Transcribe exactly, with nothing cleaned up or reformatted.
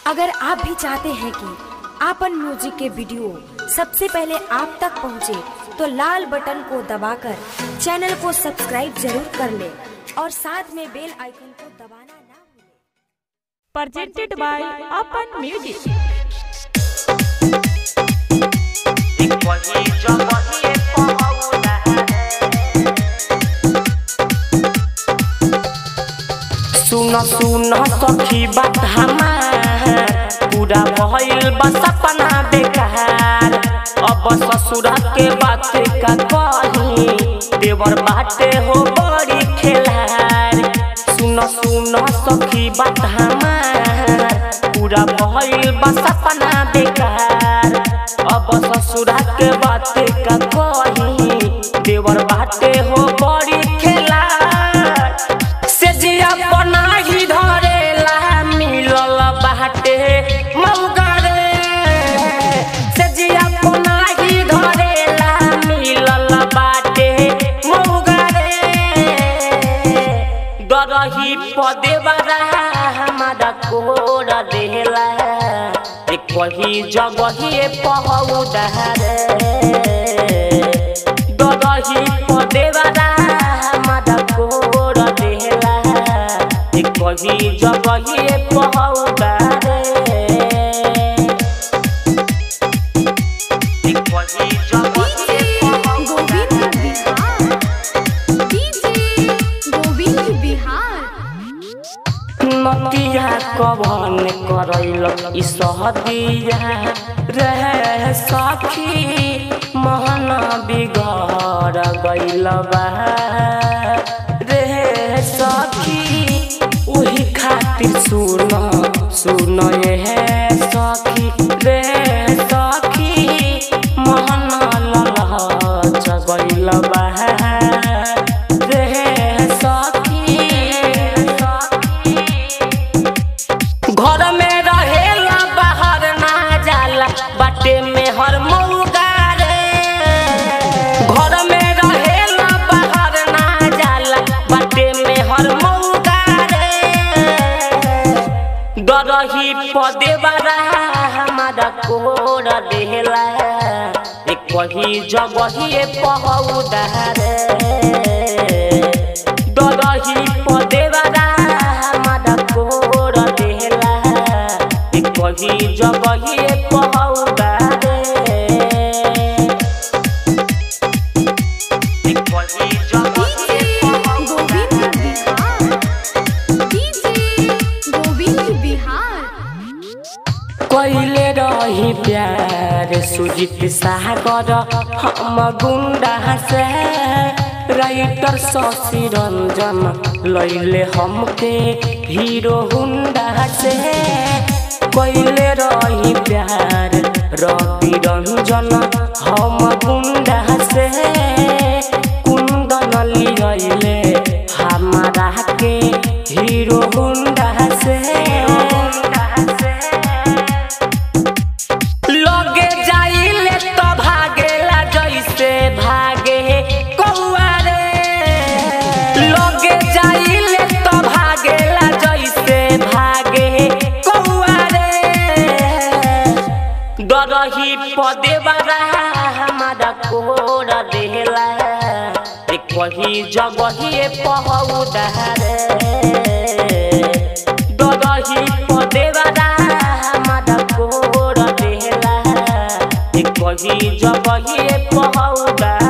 अगर आप भी चाहते हैं कि आपन म्यूजिक के वीडियो सबसे पहले आप तक पहुंचे, तो लाल बटन को दबाकर चैनल को सब्सक्राइब जरूर कर ले और साथ में बेल आइकन को दबाना ना भूलें। Presented by Apan Music। सुन सुन सखी बात हमार पूरा भइल बा सपना बेकार। अब ससुरा के बात का कही देवर बाटे हो बड़ी खेलार। सुन सुन सखी बात हमार पूरा भइल बा सपना बेकार। अब ससुरा के बात का कही देवर बाटे हो बड़ी खेलार। से जिया बना ही धरेला मिलल बाटे मौगा रे। से जिया बना ही धरेला मिलल बाटे मौगा रे। डरही पदे बड़ा हमारा कोर देला एक कही जगही पहुदा रे। डरही पदे बड़ा हमारा कोर देला एक कही जगही पहुदा रे। एक कही जगही नतिया कवन करैल ई सहदिया रहे सखी महन बिगड़ गइल बा रे सखी। उही खातिर सुन सुन ये सखी रे सखी महन ललच गइल बा रे सखी। घर में रहेला बाहर ना जाला बाटे में हर मौगा रे। घर में रहेला बाहर ना जाला बाटे में हर मौगा रे। डरही पदे बड़ा हमारा कोर देला एक कही जगही पहुदा रे। डरही पदे बड़ा हमारा कोर देला एक कही जगही पहुदा रे। एक कही जगही कइले रही प्यार सुजीत सागर हम गुंडा से। राइटर शशि रंजन लैले हमके हीरो हुंडा से। कइले रही प्यार रवि रंजन हम गुंडा से। कुंदन लियले हमारा के हीरो हुंडा से। लगे जाइले तो भागेला जैसे भागे कौआ रे। लगे जाइले तो भागेला जैसे भागे कौआ रे। डरही पदे बड़ा हमारा कोर देला एक कही जगही पहुदा रे। डरही पदे बड़ा हमारा कोर देला एक कही जगही पहुदा।